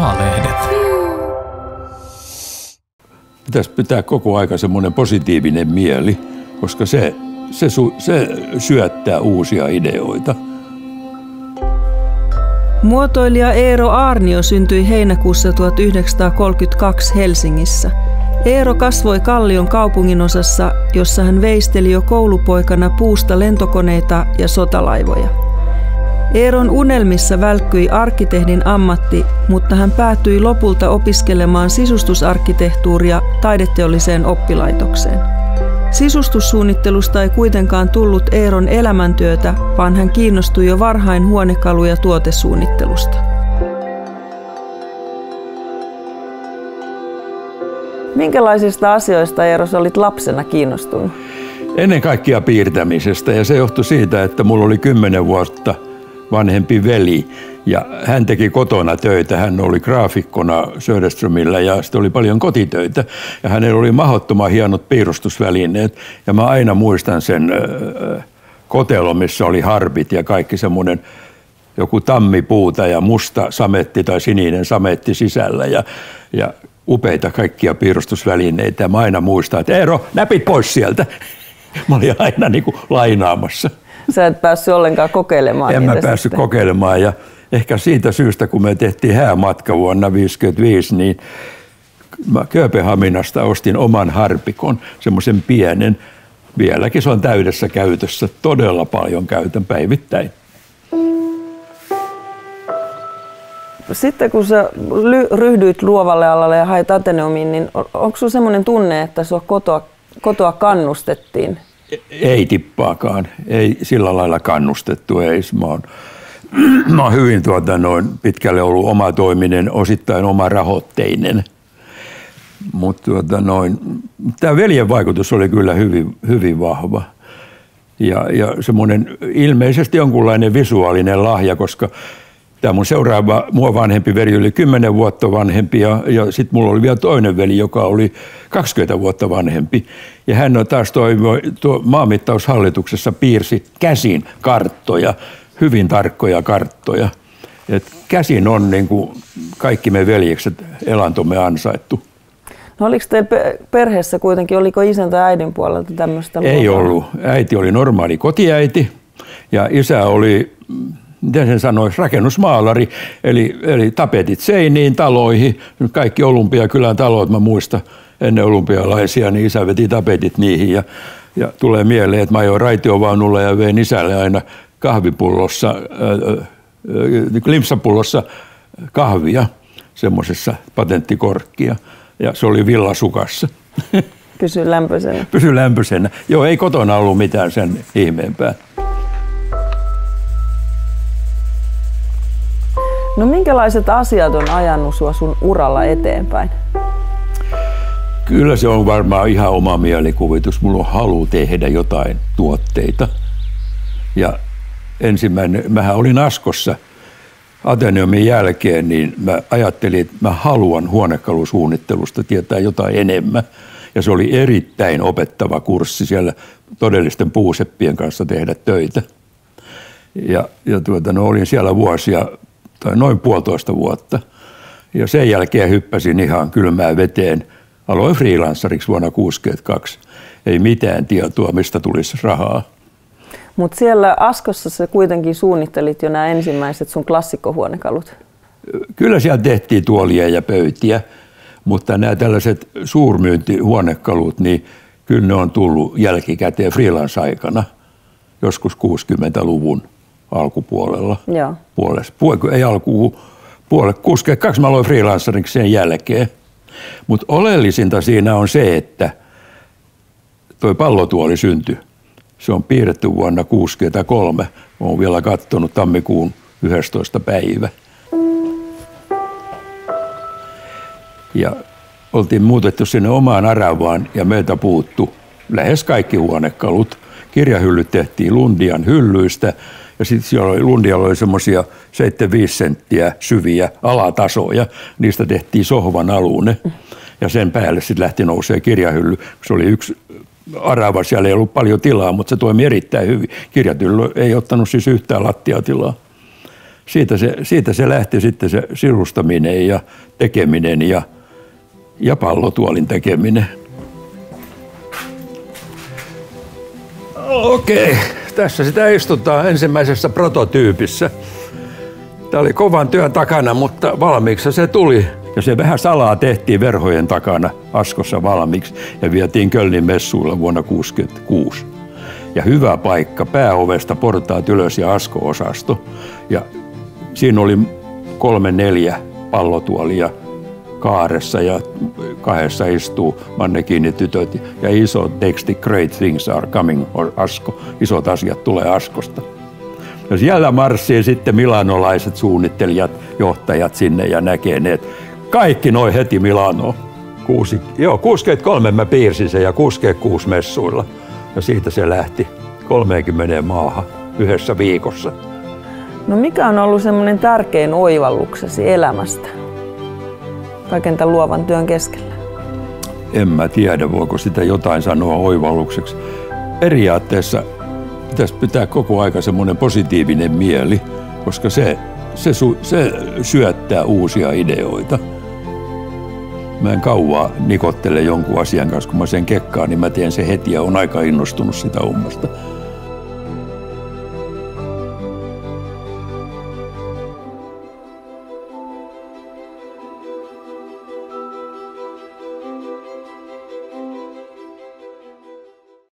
maalehdet. Pitäisi pitää koko aika semmoinen positiivinen mieli, koska se syöttää uusia ideoita. Muotoilija Eero Aarnio syntyi heinäkuussa 1932 Helsingissä. Eero kasvoi Kallion kaupunginosassa, jossa hän veisteli jo koulupoikana puusta lentokoneita ja sotalaivoja. Eeron unelmissa välkkyi arkkitehdin ammatti, mutta hän päätyi lopulta opiskelemaan sisustusarkkitehtuuria taideteolliseen oppilaitokseen. Sisustussuunnittelusta ei kuitenkaan tullut Eeron elämäntyötä, vaan hän kiinnostui jo varhain huonekalu- ja tuotesuunnittelusta. Minkälaisista asioista, Eero, olit lapsena kiinnostunut? Ennen kaikkea piirtämisestä, ja se johtui siitä, että mulla oli 10 vuotta vanhempi veli ja hän teki kotona töitä. Hän oli graafikkona Söderströmillä ja sitten oli paljon kotitöitä ja hänellä oli mahdottoman hienot piirustusvälineet ja mä aina muistan sen kotelon, missä oli harpit ja kaikki semmoinen joku tammipuuta ja musta sametti tai sininen sametti sisällä ja upeita kaikkia piirustusvälineitä ja mä aina muistan, että Eero, näpit pois sieltä. Mä olin aina niin kuin lainaamassa. Sä et päässyt ollenkaan kokeilemaan. En mä päässyt kokeilemaan ja ehkä siitä syystä, kun me tehtiin häämatka vuonna 1955, niin mä Kööpenhaminasta ostin oman harpikon, semmoisen pienen. Vieläkin se on täydessä käytössä, todella paljon käytän päivittäin. Sitten kun sä ryhdyit luovalle alalle ja hait Ateneumiin, niin onko sulla semmoinen tunne, että sua kotoa kannustettiin? Ei tippaakaan, ei sillä lailla kannustettu. Ei. Mä oon hyvin pitkälle ollut omatoiminen, osittain omarahoitteinen. Mutta tämä veljen vaikutus oli kyllä hyvin vahva. Ja semmoinen ilmeisesti jonkunlainen visuaalinen lahja, koska tämä mun seuraava mua vanhempi veli oli 10 vuotta vanhempi ja sitten mulla oli vielä toinen veli, joka oli 20 vuotta vanhempi. Ja hän taas maanmittaushallituksessa piirsi käsin karttoja, hyvin tarkkoja karttoja. Et käsin on niin kuin kaikki me veljekset elantomme ansaittu. No oliko teillä perheessä kuitenkin, oliko isän tai äidin puolelta tämmöistä? Ei ollut. Äiti oli normaali kotiäiti ja isä oli, miten sen sanoisi, rakennusmaalari, eli tapetit seiniin, taloihin, kaikki Olympiakylän talot, mä muistan ennen olympialaisia, niin isä veti tapetit niihin ja tulee mieleen, että mä ajoin raitiovaunulla ja vein isälle aina kahvipullossa, limpsapullossa kahvia, semmoisessa patenttikorkkia ja se oli villasukassa. Pysy lämpöisenä. Pysy lämpöisenä. Joo, ei kotona ollut mitään sen ihmeempää. No minkälaiset asiat on ajanut sua sun uralla eteenpäin? Kyllä se on varmaan ihan oma mielikuvitus. Mulla on halu tehdä jotain tuotteita. Ja ensimmäinen, mähän olin Askossa Ateneumin jälkeen, niin mä ajattelin, että mä haluan huonekalusuunnittelusta tietää jotain enemmän. Ja se oli erittäin opettava kurssi siellä todellisten puuseppien kanssa tehdä töitä. Ja olin siellä vuosia, tai noin 1,5 vuotta. Ja sen jälkeen hyppäsin ihan kylmään veteen. Aloin freelanceriksi vuonna 1962. Ei mitään tietoa, mistä tulisi rahaa. Mutta siellä Askossa sä kuitenkin suunnittelit jo nämä ensimmäiset sun klassikkohuonekalut. Kyllä siellä tehtiin tuolia ja pöytiä, mutta nämä tällaiset suurmyyntihuonekalut, niin kyllä ne on tullut jälkikäteen freelance-aikana, joskus 60-luvun alkupuolella. Joo. Ei alkupuolella, 62 mä aloin freelanceriksi sen jälkeen. Mutta oleellisinta siinä on se, että toi pallotuoli syntyi. Se on piirretty vuonna 1963. Olen vielä katsonut tammikuun 11. päivä. Ja oltiin muutettu sinne omaan aravaan ja meiltä puuttu lähes kaikki huonekalut. Kirjahyllyt tehtiin Lundian hyllyistä ja sitten siellä Lundialla oli semmoisia 75 senttiä syviä alatasoja. Niistä tehtiin sohvan alune ja sen päälle sitten lähti nousee kirjahylly. Se oli yksi arava, siellä ei ollut paljon tilaa, mutta se toimi erittäin hyvin. Kirjahylly ei ottanut siis yhtään lattiatilaa. siitä se lähti sitten se sirustaminen ja tekeminen ja pallotuolin tekeminen. Okei, tässä sitä istutaan ensimmäisessä prototyypissä. Tämä oli kovan työn takana, mutta valmiiksi se tuli. Ja se vähän salaa tehtiin verhojen takana Askossa valmiiksi ja vietiin Kölnin messuilla vuonna 1966. Ja hyvä paikka, pääovesta portaat ylös ja Asko-osasto. Ja siinä oli 3-4 pallotuolia kaaressa ja kahdessa istuu mannekiinitytöt ja iso teksti Great things are coming Asko. Isot asiat tulee Askosta. Ja siellä marssii sitten milanolaiset suunnittelijat, johtajat sinne ja näkee ne, että kaikki noi heti Milanoon. 63 mä piirsin sen ja 66 messuilla. Ja siitä se lähti 30 maahan yhdessä viikossa. No mikä on ollut semmoinen tärkein oivalluksesi elämästä kaiken tämän luovan työn keskellä? En mä tiedä, voiko sitä jotain sanoa oivallukseksi. Periaatteessa pitäisi pitää koko aika semmoinen positiivinen mieli, koska se syöttää uusia ideoita. Mä en kauaa nikottele jonkun asian kanssa, kun mä sen kekkaan, niin mä teen se heti ja on aika innostunut sitä hommasta.